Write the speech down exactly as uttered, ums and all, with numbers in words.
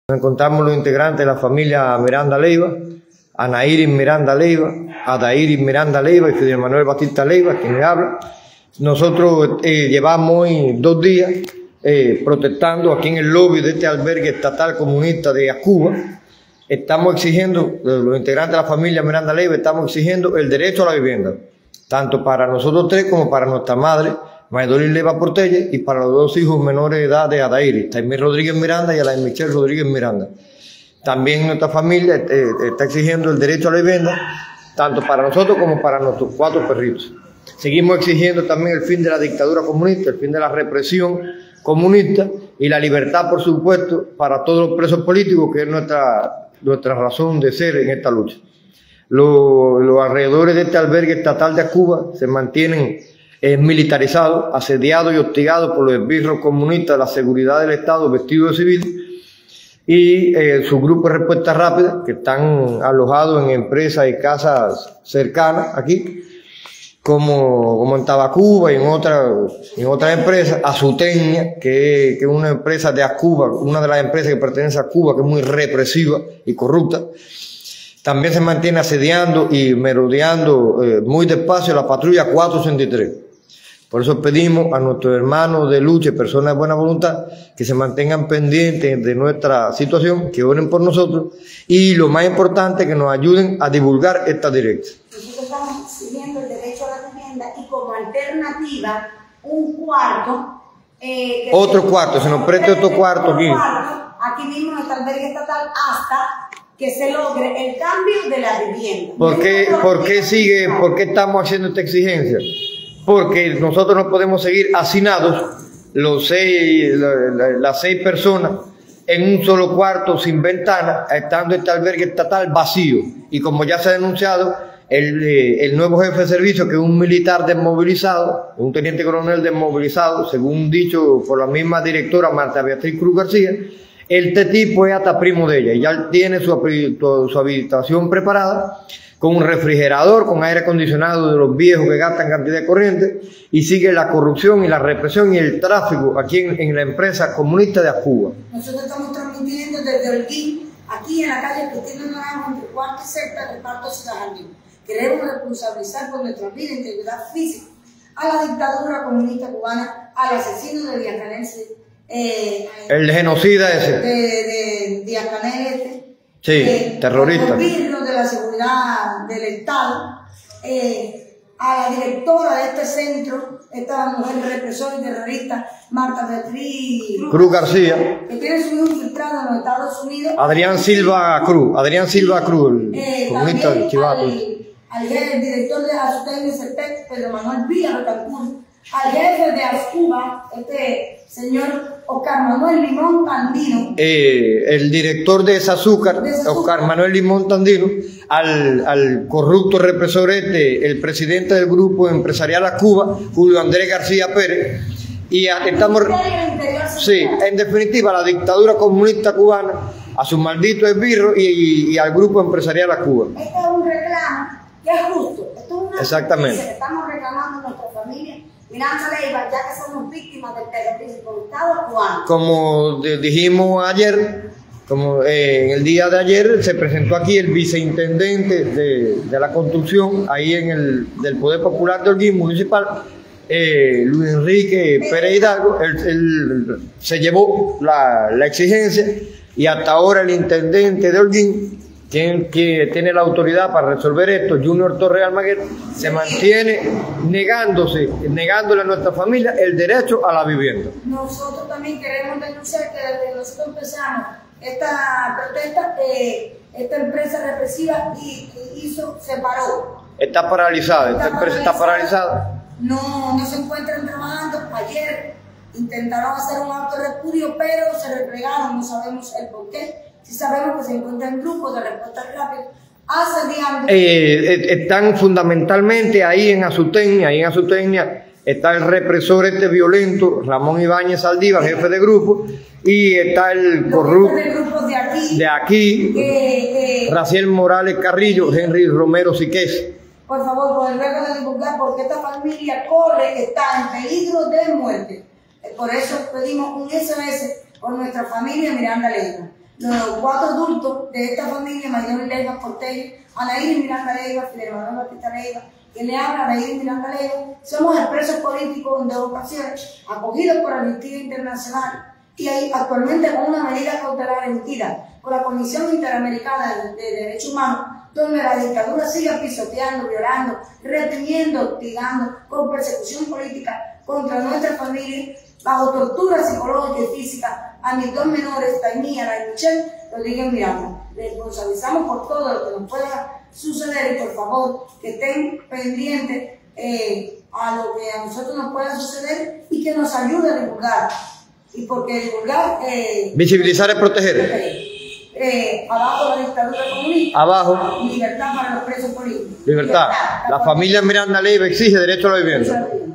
Nos encontramos los integrantes de la familia Miranda Leiva, Anairis Miranda Leiva, Adairis Miranda Leiva y Fidel Manuel Batista Leiva, quien le habla. Nosotros eh, llevamos hoy dos días eh, protestando aquí en el lobby de este albergue estatal comunista de Acuba. Estamos exigiendo, los integrantes de la familia Miranda Leiva, estamos exigiendo el derecho a la vivienda, tanto para nosotros tres como para nuestra madre, Maydoris Leiva Portella, y para los dos hijos menores de edad de Adairis, Taimir Rodríguez Miranda y Alain Michel Rodríguez Miranda. También nuestra familia eh, está exigiendo el derecho a la vivienda, tanto para nosotros como para nuestros cuatro perritos. Seguimos exigiendo también el fin de la dictadura comunista, el fin de la represión comunista y la libertad, por supuesto, para todos los presos políticos, que es nuestra, nuestra razón de ser en esta lucha. Los, los alrededores de este albergue estatal de Acuba se mantienen eh, militarizados, asediados y hostigados por los esbirros comunistas de la seguridad del Estado vestidos de civil y eh, sus grupos de respuesta rápida, que están alojados en empresas y casas cercanas aquí, como, como en Tabacuba y en otras en otras empresas. Azuteña, que, que es una empresa de Acuba, una de las empresas que pertenece a Cuba, que es muy represiva y corrupta. También se mantiene asediando y merodeando eh, muy despacio la patrulla cuatrocientos sesenta y tres. Por eso pedimos a nuestros hermanos de lucha y personas de buena voluntad que se mantengan pendientes de nuestra situación, que oren por nosotros y, lo más importante, que nos ayuden a divulgar esta directa. Nosotros estamos exigiendo el derecho a la vivienda y como alternativa un cuarto. Eh, que otro se, cuarto, se nos preste otro cuarto aquí. Cuarto, aquí mismo en nuestra albergue estatal, hasta que se logre el cambio de la vivienda. ¿Por qué, ¿por qué sigue, por qué estamos haciendo esta exigencia? Porque nosotros no podemos seguir hacinados, los seis, la, la, las seis personas, en un solo cuarto sin ventana, estando este albergue estatal vacío. Y como ya se ha denunciado, el, eh, el nuevo jefe de servicio, que es un militar desmovilizado, un teniente coronel desmovilizado, según dicho por la misma directora Marta Beatriz Cruz García, este tipo es hasta primo de ella, y ya tiene su, su, su habitación preparada, con un refrigerador, con aire acondicionado de los viejos que gastan cantidad de corriente, y sigue la corrupción y la represión y el tráfico aquí en, en la empresa comunista de Acuba. Nosotros estamos transmitiendo desde Holguín, aquí en la calle Cristina Naranjo, entre cuarto y sexta, reparto Ciudad Jardín. Queremos responsabilizar por nuestra vida e integridad física a la dictadura comunista cubana, al asesino de Díaz-Canel, eh, el genocida ese. De, de Díaz-Canel este. Sí, eh, terrorista. Al gobierno de la seguridad del Estado, eh, a la directora de este centro, esta mujer represora y terrorista, Marta Beatriz Cruz García, que tiene su hijo infiltrado en los Estados Unidos. Adrián Silva Cruz, Adrián Silva Cruz, el eh, comunista del Chivato. Al, al jefe, director de Azuteña y Certec, Pedro Manuel Villa Betancur, al jefe de Acuba, este señor Oscar Manuel Limón Tandino, eh, el director de Sazúcar, Oscar Manuel Limón Tandino, al, al corrupto represor este, el presidente del grupo empresarial Acuba, Julio Andrés García Pérez, y a, estamos, sí, en definitiva, la dictadura comunista cubana, a sus malditos esbirros y, y, y al grupo empresarial Acuba. Este es un reclamo que es justo, esto es una exactamente que estamos reclamando a nuestra familia Miranda Leiva, ya que somos víctimas del terrorismo del Estado cubano. Como dijimos ayer, como eh, en el día de ayer se presentó aquí el viceintendente de, de la construcción, ahí en el del Poder Popular de Holguín Municipal, eh, Luis Enrique Pérez Hidalgo. Él, él, se llevó la, la exigencia y hasta ahora el intendente de Holguín, quien, que tiene la autoridad para resolver esto, Junior Torres Almaguer, se mantiene negándose, negándole a nuestra familia el derecho a la vivienda. Nosotros también queremos denunciar que desde nosotros empezamos esta protesta, eh, esta empresa represiva y, y hizo, se paró. Está paralizada, esta empresa está paralizada. No, no se encuentran trabajando. Ayer intentaron hacer un acto de repudio, pero se replegaron, no sabemos el por qué. Si sabemos que se encuentran grupos de respuesta rápida asediando. Eh, están fundamentalmente ahí en Azuteña, ahí en Azuteña está el represor este violento, Ramón Ibáñez Saldívar, jefe de grupo, y está el corrupto de aquí, de aquí eh, eh, Raciel Morales Carrillo, Henry Romero Siqués. Por favor, por el ruego de divulgar, porque esta familia corre, está en peligro de muerte. Por eso pedimos un S O S por nuestra familia Miranda Leiva. los cuatro adultos de esta familia, Marilyn Leiva Portello, Anaíris Miranda Leiva, Fidel Manuel Batista Leiva, que le habla Anaíris Miranda Leiva, somos expresos políticos en dos ocasiones, acogidos por Amnistía Internacional y hay actualmente con una medida cautelar emitida por la Comisión Interamericana de, de Derechos Humanos, donde la dictadura sigue pisoteando, violando, reprimiendo, hostigando, con persecución política contra nuestra familia, bajo tortura psicológica y física a mis dos menores, Taimí, Ana y Michelle Rodríguez Miranda. Les responsabilizamos por todo lo que nos pueda suceder y por favor que estén pendientes eh, a lo que a nosotros nos pueda suceder y que nos ayude a divulgar. Y porque divulgar... Eh, Visibilizar es proteger. proteger. Eh, abajo la dictadura comunista. Abajo. Libertad para los presos políticos. Libertad. Libertad. La, la familia Miranda Leiva exige derecho a la vivienda.